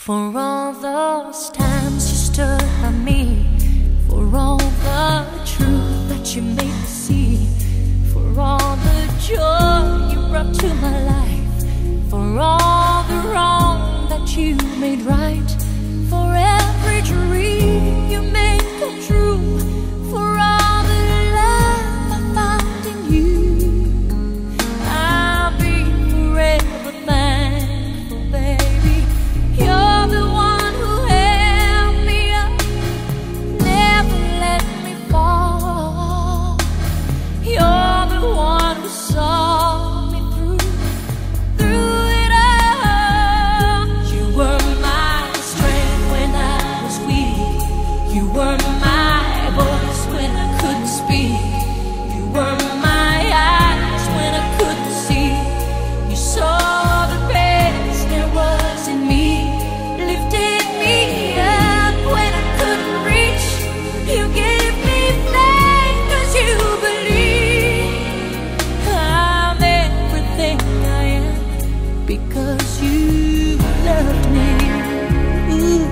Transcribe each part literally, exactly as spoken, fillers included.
For all those times you stood by me, for all the truth that you made me see, for all the joy you brought to my life, for all the wrong that you made right, for every dream you made come true, for all the love I found in you, I'll be forever thankful, baby. You're the one who held me up, never let me fall. You're the one who saw me through, through it all. You were my strength when I was weak. You were my voice when I couldn't speak. You were my eyes when I couldn't see. You saw the best there was in me, lifted me up when I couldn't reach. You gave me faith 'cause you believe I'm everything I am because you loved me. Ooh,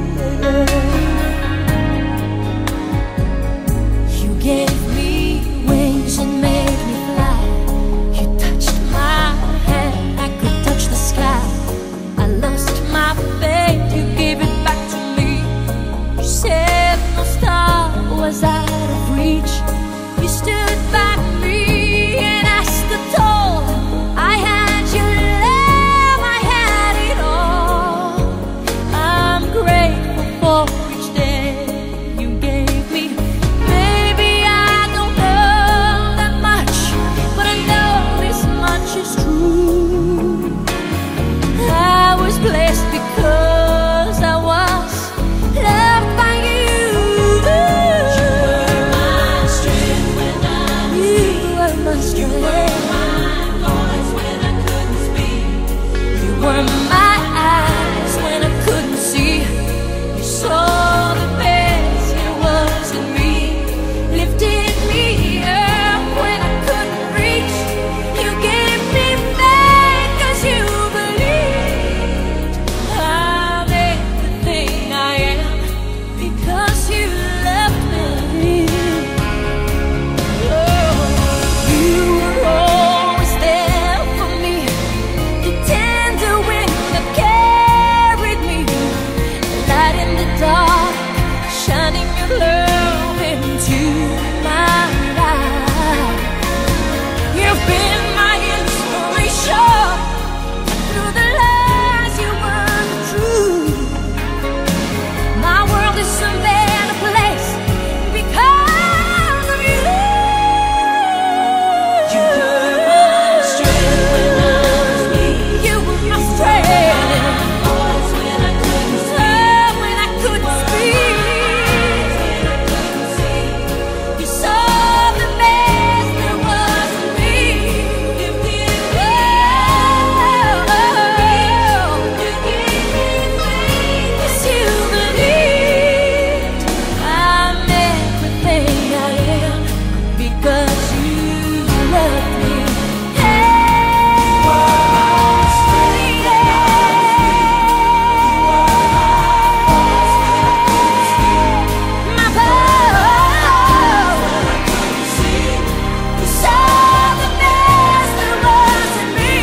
you gave me wings and made me fly. You touched my hand, I could touch the sky. I lost my faith, you gave it back to me. You said no star was out of reach. You stood by me and I stood tall. I had your love, I had it all. I'm grateful for each day you gave me. Maybe I don't know that much, but I know this much is true. I was blessed because I was loved by you. You were my strength when I was weak. You were my strength. You were my voice when I couldn't speak. You were my eyes when I couldn't see. You saw the best there was in me, lifted me up when I couldn't reach. You gave me faith 'cause you believed I'm everything I am because you loved me. Oh, you were always there for me, the tender wind that carried me, the light in the dark, shining your love into my life. You've been my inspiration through the lies you weren't true. My world is a better place because of you. You were my strength when I was weak. You were my strength. When I couldn't speak. When I couldn't speak. You saw the best there was in me. You gave me faith 'cause you believed I'm everything I am because you love me. My love, you saw the best there was in me.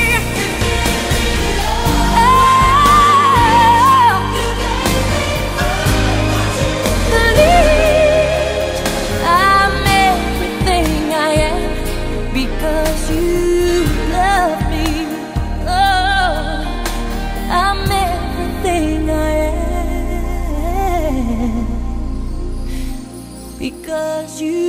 Believed I'm everything I am because you love me. Oh, I'm everything I am because you